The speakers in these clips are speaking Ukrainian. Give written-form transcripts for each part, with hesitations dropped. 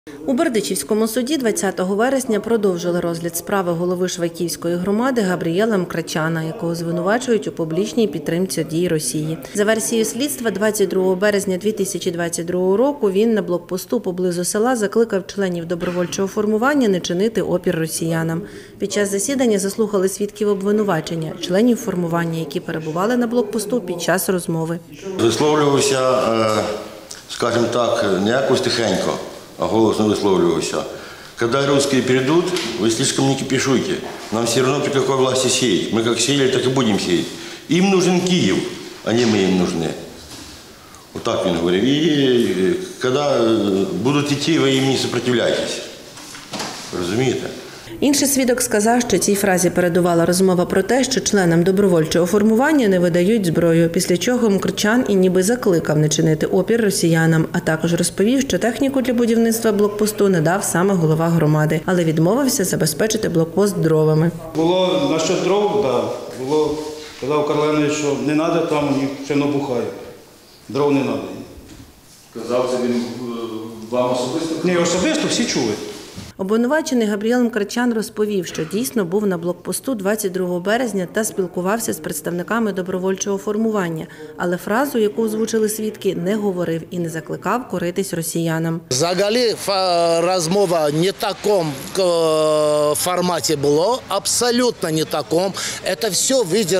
У Бердичівському суді 20 вересня продовжили розгляд справи голови Швайківської громади Габрієла Мкрачана, якого звинувачують у публічній підтримці дій Росії. За версією слідства, 22 березня 2022 року він на блокпосту поблизу села закликав членів добровольчого формування не чинити опір росіянам. Під час засідання заслухали свідків обвинувачення, членів формування, які перебували на блокпосту під час розмови. Висловлювався, скажімо так, не якось тихенько, а голосно висловлювався. Когда русские придут, вы слишком не кипишуйте. Нам все равно при какой власти сеять. Мы как сеяли, так и будем сеять. Им нужен Киев, а не мы им нужны. Вот так он говорил. И когда будут идти, вы им не сопротивляйтесь. Разумеете? Інший свідок сказав, що цій фразі передувала розмова про те, що членам добровольчого формування не видають зброю, після чого Мкрачан і ніби закликав не чинити опір росіянам, а також розповів, що техніку для будівництва блокпосту надав саме голова громади, але відмовився забезпечити блокпост дровами. Було насчет дров, так. Було, казав Карлен, що не треба, там їх ще набухають. Дров не треба. Казав це він вам особисто? Ні, особисто всі чули. Обвинувачений Габрієл Мкрачан розповів, що дійсно був на блокпосту 22 березня та спілкувався з представниками добровольчого формування, але фразу, яку озвучили свідки, не говорив і не закликав коритись росіянам. Взагалі розмова не в такому форматі була, абсолютно не в такому. Це все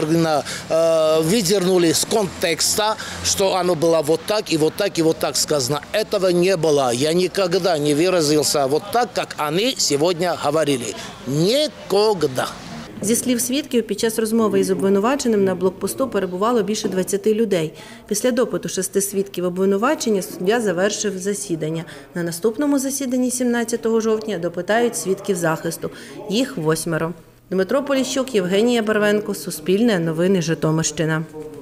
видернули з контексту, що воно було вот так, і вот так, і вот так сказано. Этого не було. Я ніколи не виразився вот так, як вони сьогодні говорили. Ніколи. Зі слів свідків, під час розмови із обвинуваченим на блокпосту перебувало більше 20 людей. Після допиту 6 свідків обвинувачення суддя завершив засідання. На наступному засіданні 17 жовтня допитають свідків захисту. Їх 8. Дмитро Поліщук, Євгенія Барвенко, Суспільне новини, Житомирщина.